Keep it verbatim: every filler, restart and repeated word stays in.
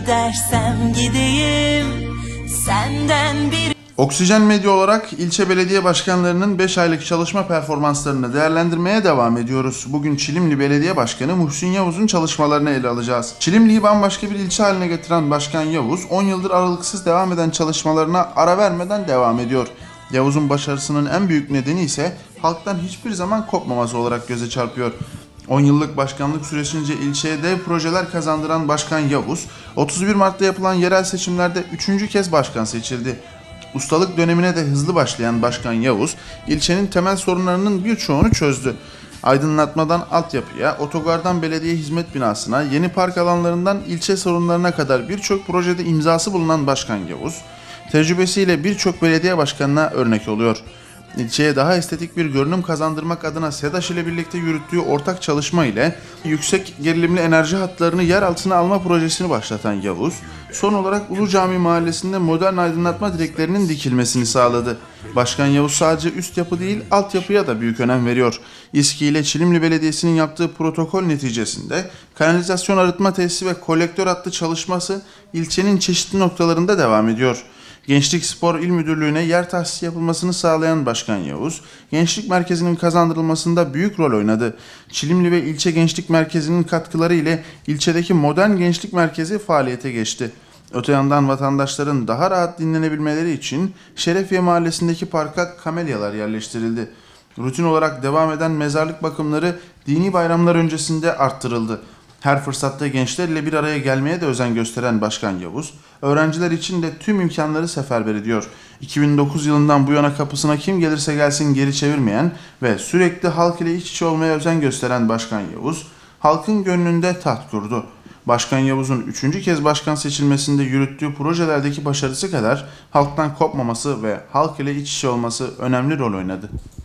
gidersem gideyim senden bir... Oksijen Medya olarak ilçe belediye başkanlarının beş aylık çalışma performanslarını değerlendirmeye devam ediyoruz. Bugün Çilimli Belediye Başkanı Muhsin Yavuz'un çalışmalarını ele alacağız. Çilimli'yi bambaşka bir ilçe haline getiren Başkan Yavuz, on yıldır aralıksız devam eden çalışmalarına ara vermeden devam ediyor. Yavuz'un başarısının en büyük nedeni ise halktan hiçbir zaman kopmaması olarak göze çarpıyor. on yıllık başkanlık süresince ilçeye dev projeler kazandıran Başkan Yavuz, otuz bir Mart'ta yapılan yerel seçimlerde üçüncü kez başkan seçildi. Ustalık dönemine de hızlı başlayan Başkan Yavuz, ilçenin temel sorunlarının birçoğunu çözdü. Aydınlatmadan altyapıya, otogardan belediye hizmet binasına, yeni park alanlarından ilçe sorunlarına kadar birçok projede imzası bulunan Başkan Yavuz, tecrübesiyle birçok belediye başkanına örnek oluyor. İlçeye daha estetik bir görünüm kazandırmak adına SEDAŞ ile birlikte yürüttüğü ortak çalışma ile yüksek gerilimli enerji hatlarını yer altına alma projesini başlatan Yavuz, son olarak Ulu Cami Mahallesi'nde modern aydınlatma direklerinin dikilmesini sağladı. Başkan Yavuz sadece üst yapı değil, altyapıya da büyük önem veriyor. İSKİ ile Çilimli Belediyesi'nin yaptığı protokol neticesinde kanalizasyon arıtma tesisi ve kolektör hattı çalışması ilçenin çeşitli noktalarında devam ediyor. Gençlik Spor İl Müdürlüğü'ne yer tahsisi yapılmasını sağlayan Başkan Yavuz, gençlik merkezinin kazandırılmasında büyük rol oynadı. Çilimli ve ilçe gençlik merkezinin katkıları ile ilçedeki modern gençlik merkezi faaliyete geçti. Öte yandan vatandaşların daha rahat dinlenebilmeleri için Şerefiye Mahallesi'ndeki parka kamelyalar yerleştirildi. Rutin olarak devam eden mezarlık bakımları dini bayramlar öncesinde arttırıldı. Her fırsatta gençlerle bir araya gelmeye de özen gösteren Başkan Yavuz, öğrenciler için de tüm imkanları seferber ediyor. iki bin dokuz yılından bu yana kapısına kim gelirse gelsin geri çevirmeyen ve sürekli halk ile iç içe olmaya özen gösteren Başkan Yavuz, halkın gönlünde taht kurdu. Başkan Yavuz'un üçüncü kez başkan seçilmesinde yürüttüğü projelerdeki başarısı kadar halktan kopmaması ve halk ile iç içe olması önemli rol oynadı.